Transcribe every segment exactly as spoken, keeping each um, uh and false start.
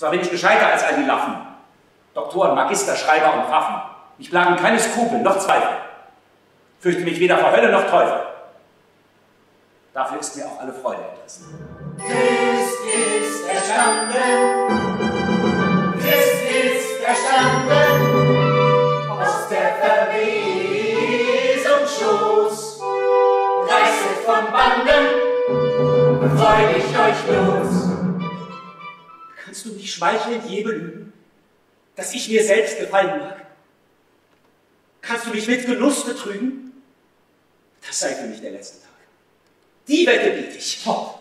Zwar bin ich gescheiter als all die Laffen. Doktoren, Magister, Schreiber und Pfaffen. Mich plagen keine Skrupel, noch Zweifel. Fürchte mich weder vor Hölle noch Teufel. Dafür ist mir auch alle Freude entrissen. Christ ist erstanden, Christ ist erstanden, aus der Verwesung Schoß. Reißet von Banden, freudig euch los. Kannst du mich schmeichelnd je belügen, dass ich mir selbst gefallen mag? Kannst du mich mit Genuss betrügen? Das sei für mich der letzte Tag. Die Wette biete ich. Fort!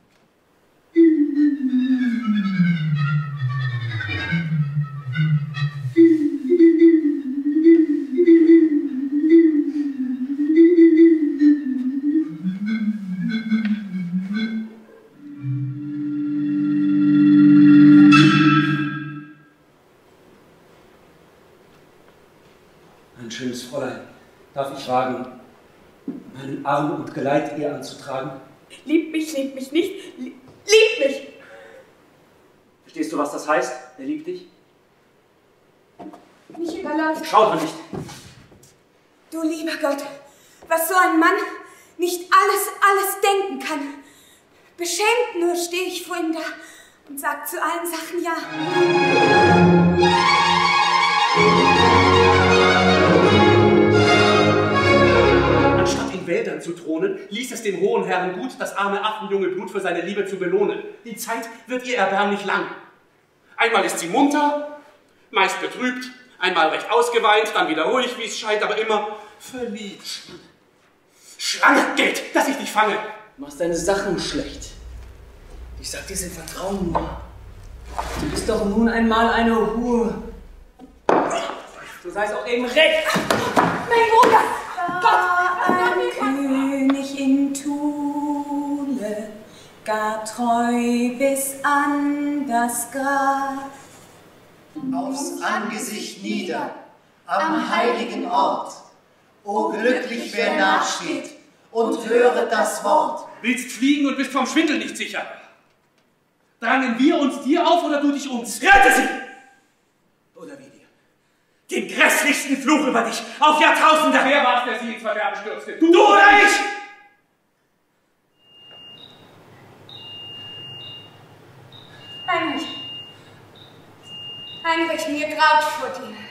Ein schönes Fräulein, darf ich fragen, meinen Arm und Geleit ihr anzutragen? Liebt mich, liebt mich nicht, lieb, liebt mich! Verstehst du, was das heißt? Er liebt dich? Mich überläuft. Schau doch nicht! Du lieber Gott, was so ein Mann nicht alles, alles denken kann. Beschämt nur stehe ich vor ihm da und sag zu allen Sachen ja. Wäldern zu thronen, ließ es den hohen Herren gut, das arme Affenjunge Blut für seine Liebe zu belohnen. Die Zeit wird ihr erbärmlich lang. Einmal ist sie munter, meist betrübt, einmal recht ausgeweint, dann wieder ruhig, wie es scheint, aber immer verliebt. Schlange, Geld, dass ich dich fange! Du machst deine Sachen schlecht. Ich sag dir's im Vertrauen nur. Du bist doch nun einmal eine Hure. Du seist auch eben recht. Mein Bruder! Gott! Ein König in Thule, gar treu bis an das Grab. Aufs Angesicht nieder, am heiligen Ort. O glücklich, wer nachsteht und höret das Wort. Willst fliegen und bist vom Schwindel nicht sicher? Drangen wir uns dir auf oder du dich uns? Rette sie! Oder wie dir? Den grässlichsten Fluch über dich auf Jahrtausende. Wer war es, der sie ins Verderben stürzte? Du, du oder ich? Heinrich. Heinrich, mir graut vor dir.